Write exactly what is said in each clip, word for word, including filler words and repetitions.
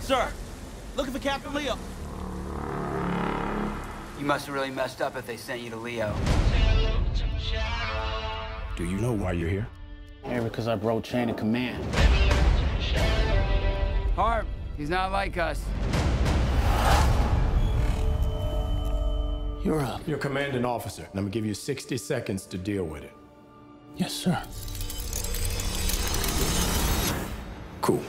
Sir, looking for Captain Leo. You must have really messed up if they sent you to Leo. Do you know why you're here? Here because I broke chain of command. Harp, he's not like us. You're up. You're commanding officer, and I'm gonna give you sixty seconds to deal with it. Yes, sir. Cool.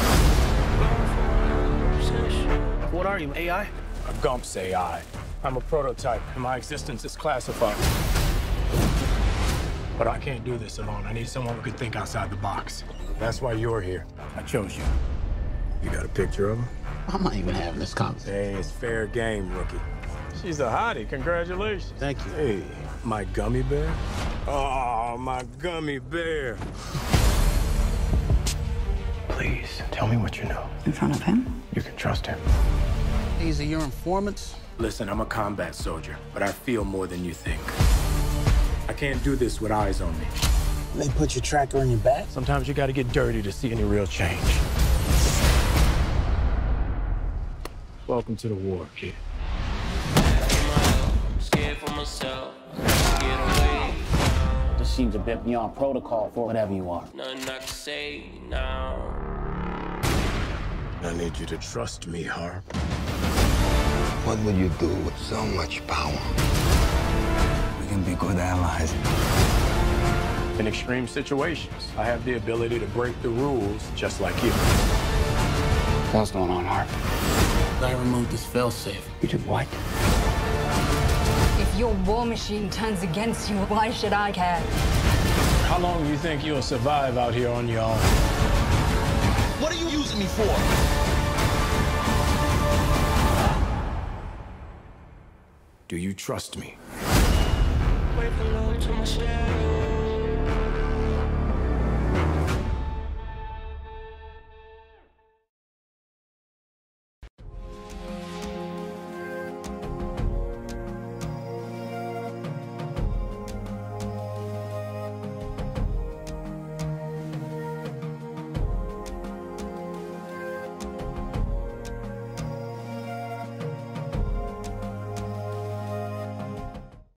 What are you, A I? A Gumps A I. I'm a prototype, and my existence is classified. But I can't do this alone. I need someone who could think outside the box. That's why you're here. I chose you. You got a picture of her? I'm not even having this conversation. Hey, it's fair game, rookie. She's a hottie. Congratulations. Thank you. Hey, my gummy bear? Oh, my gummy bear. Please, tell me what you know. In front of him? You can trust him. These are your informants? Listen, I'm a combat soldier, but I feel more than you think. I can't do this with eyes on me. They put your tracker in your back? Sometimes you gotta get dirty to see any real change. Welcome to the war, kid. This seems a bit beyond protocol for whatever you are. Nothing I can say now. I need you to trust me, Harp. What would you do with so much power? We can be good allies. In extreme situations, I have the ability to break the rules just like you. What's going on, Harp? I removed this failsafe. You did what? If your war machine turns against you, why should I care? How long do you think you'll survive out here on your own? What are you using me for? Do you trust me? Wait for love to my shadow.